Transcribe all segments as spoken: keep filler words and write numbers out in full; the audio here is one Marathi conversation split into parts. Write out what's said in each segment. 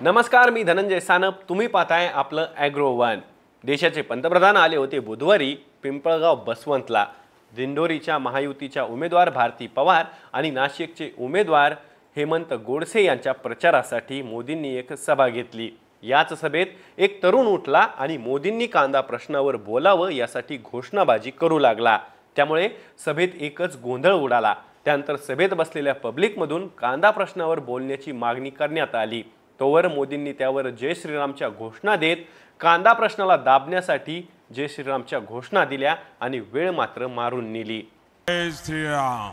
नमस्कार, मी धनंजय सानप. तुम्ही पाहताय आपलं ॲग्रो वन. देशाचे पंतप्रधान आले होते बुधवारी पिंपळगाव बसवंतला. दिंडोरीच्या महायुतीच्या उमेदवार भारती पवार आणि नाशिकचे उमेदवार हेमंत गोडसे यांच्या प्रचारासाठी मोदींनी एक सभा घेतली. याच सभेत एक तरुण उठला आणि मोदींनी कांदा प्रश्नावर बोलावं यासाठी घोषणाबाजी करू लागला. त्यामुळे सभेत एकच गोंधळ उडाला. त्यानंतर सभेत बसलेल्या पब्लिकमधून कांदा प्रश्नावर बोलण्याची मागणी करण्यात आली. तोवर मोदींनी त्यावर जय श्रीरामच्या घोषणा देत कांदा प्रश्नाला दाबण्यासाठी जय श्रीरामच्या घोषणा दिल्या आणि वेळ मात्र मारून नेली. जय श्रीराम,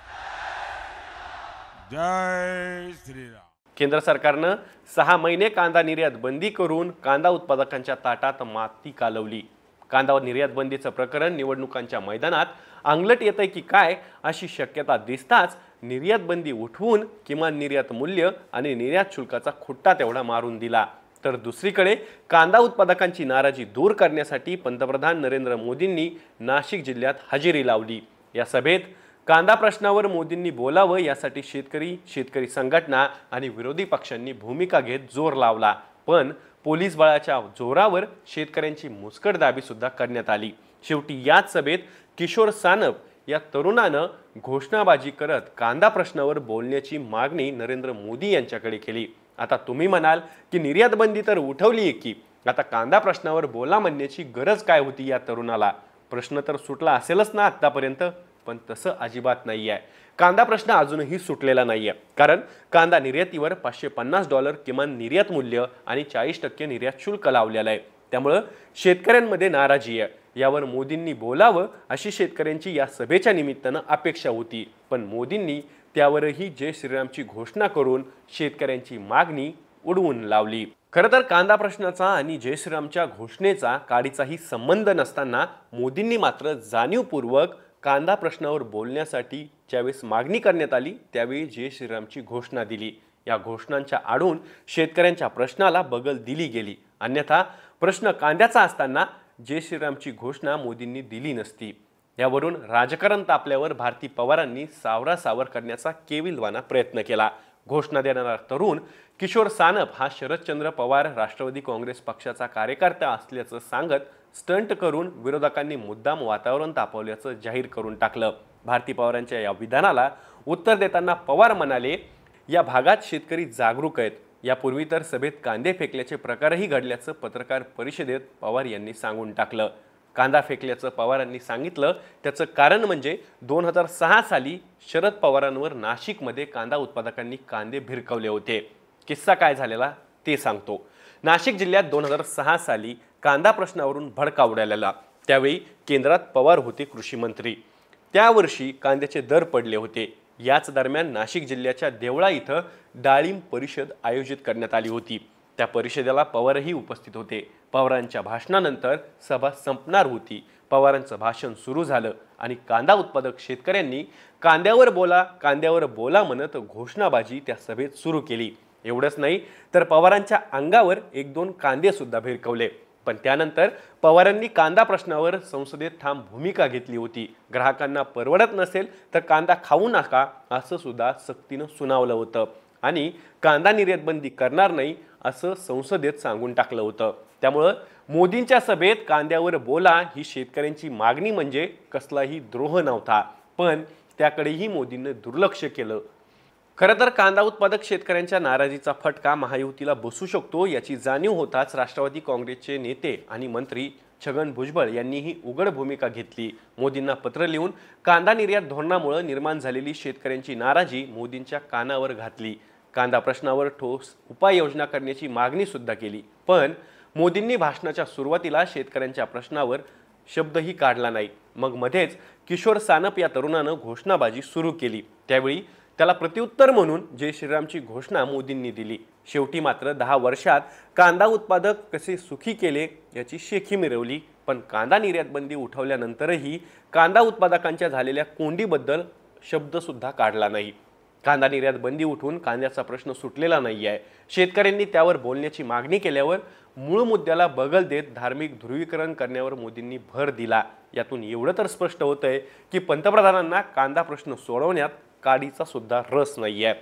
जय श्रीराम. केंद्र सरकारनं सहा महिने कांदा निर्यात बंदी करून कांदा उत्पादकांच्या ताटात माती कालवली. कांदा निर्यात बंदीचं प्रकरण निवडणुकांच्या मैदानात अंगलट येतंय की काय अशी शक्यता दिसताच निर्यात बंदी उठवून किमान निर्यात मूल्य आणि निर्यात शुल्काचा खुट्टा तेवढा मारून दिला. तर दुसरीकडे कांदा उत्पादकांची नाराजी दूर करण्यासाठी पंतप्रधान नरेंद्र मोदींनी नाशिक जिल्ह्यात हजेरी लावली. या सभेत कांदा प्रश्नावर मोदींनी बोलावं यासाठी शेतकरी शेतकरी संघटना आणि विरोधी पक्षांनी भूमिका घेत जोर लावला. पण पोलीस बळाच्या जोरावर शेतकऱ्यांची मुस्कटदाबी सुद्धा करण्यात आली. शेवटी याच सभेत किशोर सानप या तरुणानं घोषणाबाजी करत कांदा प्रश्नावर बोलण्याची मागणी नरेंद्र मोदी यांच्याकडे केली. आता तुम्ही म्हणाल की निर्यात बंदी तर उठवली आहे की आता कांदा प्रश्नावर बोला म्हणण्याची गरज काय होती या तरुणाला? प्रश्न तर सुटला असेलच ना आतापर्यंत. पण तसं अजिबात नाही आहे. कांदा प्रश्न अजूनही सुटलेला नाही आहे. कारण कांदा निर्यातीवर पाचशे पन्नास डॉलर किमान निर्यात मूल्य आणि चाळीस टक्के निर्यात शुल्क लावलेलं आहे. त्यामुळं शेतकऱ्यांमध्ये नाराजी आहे. यावर मोदींनी बोलावं अशी शेतकऱ्यांची या सभेच्या निमित्तानं अपेक्षा होती. पण मोदींनी त्यावरही जय श्रीरामची घोषणा करून शेतकऱ्यांची मागणी उडवून लावली. खरं तर कांदा प्रश्नाचा आणि जय श्रीरामच्या घोषणेचा काडीचाही संबंध नसताना मोदींनी मात्र जाणीवपूर्वक कांदा प्रश्नावर बोलण्यासाठी ज्यावेळेस मागणी करण्यात आली त्यावेळी जय श्रीरामची घोषणा दिली. या घोषणांच्या आडून शेतकऱ्यांच्या प्रश्नाला बगल दिली गेली. अन्यथा प्रश्न कांद्याचा असताना जय श्रीरामची घोषणा मोदींनी दिली नसती. यावरून राजकारण तापल्यावर भारती पवारांनी सावरासावर करण्याचा केविलवाना प्रयत्न केला. घोषणा देणारा तरुण किशोर सानप हा शरदचंद्र पवार राष्ट्रवादी काँग्रेस पक्षाचा कार्यकर्ता असल्याचं सांगत स्टंट करून विरोधकांनी मुद्दाम वातावरण तापवल्याचं जाहीर करून टाकलं. भारती पवारांच्या या विधानाला उत्तर देताना पवार म्हणाले, या भागात शेतकरी जागरूक आहेत. यापूर्वी तर सभेत कांदे फेकल्याचे प्रकारही घडल्याचं पत्रकार परिषदेत पवार यांनी सांगून टाकलं. कांदा फेकल्याचं पवारांनी सांगितलं त्याचं कारण म्हणजे दोन हजार सहा साली शरद पवारांवर नाशिकमध्ये कांदा उत्पादकांनी कांदे भिरकवले होते. किस्सा काय झालेला ते सांगतो. नाशिक जिल्ह्यात दोन हजार सहा साली कांदा प्रश्नावरून भडका उडालेला. त्यावेळी केंद्रात पवार होते कृषी मंत्री. त्यावर्षी कांद्याचे दर पडले होते. याच दरम्यान नाशिक जिल्ह्याच्या देवळा इथं डाळिंब परिषद आयोजित करण्यात आली होती. त्या परिषदेला पवारही उपस्थित होते. पवारांच्या भाषणानंतर सभा संपणार होती. पवारांचं भाषण सुरू झालं आणि कांदा उत्पादक शेतकऱ्यांनी कांद्यावर बोला कांद्यावर बोला म्हणत घोषणाबाजी त्या सभेत सुरू केली. एवढंच नाही तर पवारांच्या अंगावर एक दोन कांदे सुद्धा भिरकवले. पण त्यानंतर पवारांनी कांदा प्रश्नावर संसदेत ठाम भूमिका घेतली होती. ग्राहकांना परवडत नसेल तर कांदा खाऊ नका असं सुद्धा सक्तीनं सुनावलं होतं आणि कांदा निर्यात बंदी करणार नाही असं संसदेत सांगून टाकलं होतं. त्यामुळं मोदींच्या सभेत कांद्यावर बोला ही शेतकऱ्यांची मागणी म्हणजे कसलाही द्रोह नव्हता. पण त्याकडेही मोदींनी दुर्लक्ष केलं. खरं तर कांदा उत्पादक शेतकऱ्यांच्या नाराजीचा फटका महायुतीला बसू शकतो याची जाणीव होताच राष्ट्रवादी काँग्रेसचे नेते आणि मंत्री छगन भुजबळ यांनीही उघड भूमिका घेतली. मोदींना पत्र लिहून कांदा निर्यात धोरणामुळे निर्माण झालेली शेतकऱ्यांची नाराजी मोदींच्या कानावर घातली. कांदा प्रश्नावर ठोस उपाययोजना करण्याची मागणी सुद्धा केली. पण मोदींनी भाषणाच्या सुरुवातीला शेतकऱ्यांच्या प्रश्नावर शब्दही काढला नाही. मग मध्येच किशोर सानप या तरुणानं घोषणाबाजी सुरू केली. त्यावेळी त्याला प्रत्युत्तर म्हणून जय श्रीरामची घोषणा मोदींनी दिली. शेवटी मात्र दहा वर्षात कांदा उत्पादक कसे सुखी केले याची शेखी मिरवली. पण कांदा निर्यात बंदी उठवल्यानंतरही कांदा उत्पादकांच्या झालेल्या कोंडीबद्दल शब्द सुद्धा काढला नाही. कांदा निर्यात बंदी उठून कांद्याचा प्रश्न सुटलेला नाही आहे. शेतकऱ्यांनी त्यावर बोलण्याची मागणी केल्यावर मूळ मुद्द्याला बगल देत धार्मिक ध्रुवीकरण करण्यावर मोदींनी भर दिला. यातून एवढं तर स्पष्ट होतंय की पंतप्रधानांना कांदा प्रश्न सोडवण्यात काडीचा सुद्धा रस नाहीये.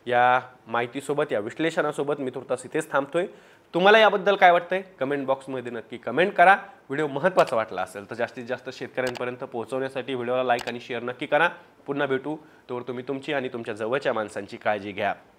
या माहितीसोबत, या विश्लेषणासोबत मी तुर्तास इथेच थांबतोय. तुम्हाला याबद्दल काय वाटतंय कमेंट बॉक्समध्ये नक्की कमेंट करा. व्हिडिओ महत्त्वाचा वाटला असेल तर जास्तीत जास्त शेतकऱ्यांपर्यंत पोहोचवण्यासाठी व्हिडिओला लाईक आणि शेअर नक्की करा. पुन्हा भेटू. तोवर तुम्ही तुमची आणि तुमच्या जवळच्या माणसांची काळजी घ्या.